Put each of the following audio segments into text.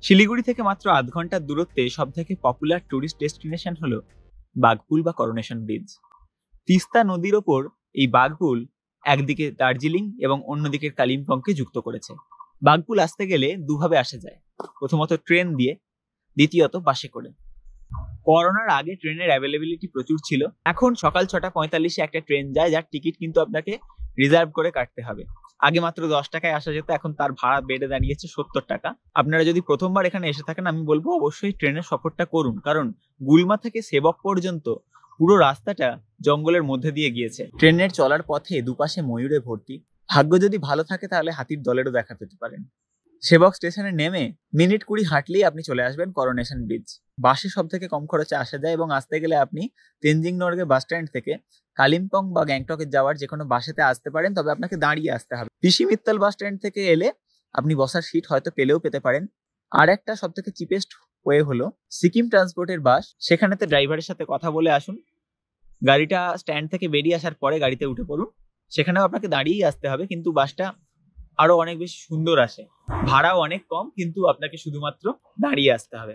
শিলিগুড়ি থেকে মাত্র আধ ঘন্টার দূরত্বে সবথেকে পপুলার টুরিস্ট ডেস্টিনেশন হলো বাঘপুল বা করোনেশন ব্রিজ। তিস্তা নদীর ওপর এই বাঘপুল একদিকে দার্জিলিং এবং অন্যদিকে কালিম্পংকে যুক্ত করেছে। বাঘপুল আসতে গেলে দুভাবে আসা যায়, প্রথমত ট্রেন দিয়ে, দ্বিতীয়ত বাসে করে। করোনার আগে ট্রেনের অ্যাভেলেবিলিটি প্রচুর ছিল। এখন সকাল 6:45-এ একটা ট্রেন যায়, যার টিকিট কিন্তু আপনাকে রিজার্ভ করে কাটতে হবে। আগে মাত্র 10 টাকায় আসা যেত, এখন তার ভাড়া বেড়ে দাঁড়িয়েছে 70 টাকা। আপনারা যদি প্রথমবার এখানে এসে থাকেন, আমি বলবো অবশ্যই ট্রেনের সফরটা করুন, কারণ গুলমা থেকে সেবক পর্যন্ত পুরো রাস্তাটা জঙ্গলের মধ্যে দিয়ে গিয়েছে। ট্রেনের চলার পথে দুপাশে ময়ূরে ভর্তি। ভাগ্য যদি ভালো থাকে তাহলে হাতির দলেরও দেখা পেতে পারেন। সেবক স্টেশনে নেমে মিনিট 20 হাঁটলেই আপনি চলে আসবেন করোনেশন ব্রিজ। বাসে সব থেকে কম খরচে আসা যায় এবং আসতে গেলে আপনি তেনজিং নর্গে বাস স্ট্যান্ড থেকে কালিম্পং বা গ্যাংটকে যাওয়ার যে কোনো বাসেতে আসতে পারেন, তবে আপনাকে দাঁড়িয়ে আসতে হবে। পিসি মিত্তল বাস স্ট্যান্ড থেকে এলে আপনি বসার সিট হয়তো পেলেও পেতে পারেন। আর একটা সব থেকে চিপেস্ট ওয়ে হলো সিকিম ট্রান্সপোর্টের বাস। সেখানেতে ড্রাইভারের সাথে কথা বলে আসুন, গাড়িটা স্ট্যান্ড থেকে বেরিয়ে আসার পরে গাড়িতে উঠে পড়ুন। সেখানেও আপনাকে দাঁড়িয়েই আসতে হবে, কিন্তু বাসটা আরো অনেক বেশি সুন্দর আসে, ভাড়াও অনেক কম, কিন্তু আপনাকে শুধুমাত্র দাঁড়িয়ে আসতে হবে।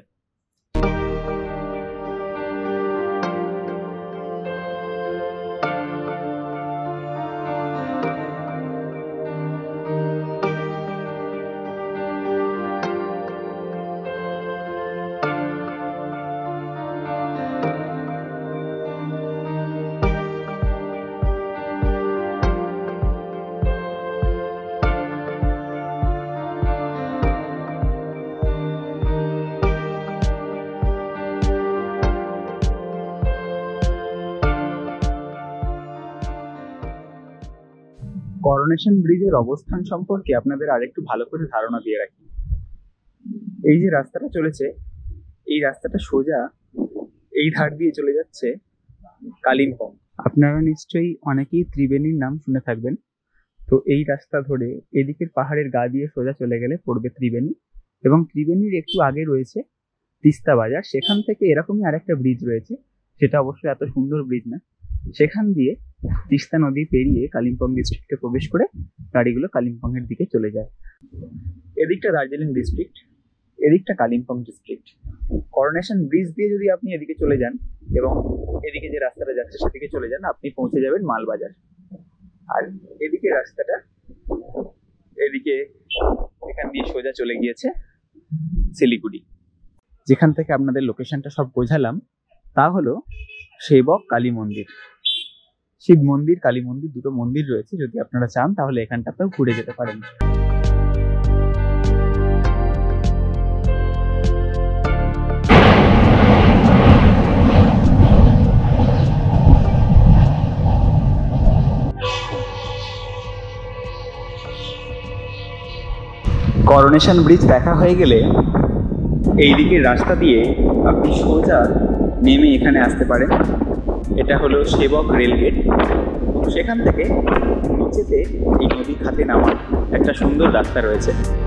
করোনেশন ব্রিজের অবস্থান সম্পর্কে আপনাদের আরেকটু ভালো করে ধারণা দিয়ে রাখি। এই যে রাস্তাটা চলেছে, এই রাস্তাটা সোজা এই ধার দিয়ে চলে যাচ্ছে কালিম্পং। আপনারা নিশ্চয়ই অনেকেই ত্রিবেণীর নাম শুনে থাকবেন। তো এই রাস্তা ধরে এদিকের পাহাড়ের গা দিয়ে সোজা চলে গেলে পড়বে ত্রিবেণী, এবং ত্রিবেণীর একটু আগে রয়েছে তিস্তা বাজার। সেখান থেকে এরকমই আরেকটা ব্রিজ রয়েছে, সেটা অবশ্যই এত সুন্দর ব্রিজ না। সেখান দিয়ে তিস্তা নদী পেরিয়ে কালিম্পং ডিস্ট্রিক্টে প্রবেশ করে গাড়িগুলো কালিম্পং এর দিকে চলে যায়। এদিকটা দার্জিলিং ডিস্ট্রিক্ট, এদিকটা কালিম্পং ডিস্ট্রিক্ট। করোনেশন ব্রিজ দিয়ে যদি আপনি এদিকে চলে যান এবং এদিকে যে রাস্তাটা যাচ্ছে সেদিকে চলে যান, আপনি পৌঁছে যাবেন মালবাজার। আর এদিকে রাস্তাটা এদিকে এখান দিয়ে সোজা চলে গিয়েছে শিলিগুড়ি। যেখান থেকে আপনাদের লোকেশনটা সব বোঝালাম তা হলো সেবক কালী মন্দির। শিব মন্দির, কালী মন্দির, দুটো মন্দির রয়েছে। যদি আপনারা চান তাহলে এখানটাতেও ঘুরে যেতে পারেন। করোনেশন ব্রিজ দেখা হয়ে গেলে এই দিকের রাস্তা দিয়ে আপনি সোজা নেমে এখানে আসতে পারেন। এটা হলো সেবক রেলগেট। সেখান থেকে নিচেতে এই নদী খাতে নামার একটা সুন্দর রাস্তা রয়েছে।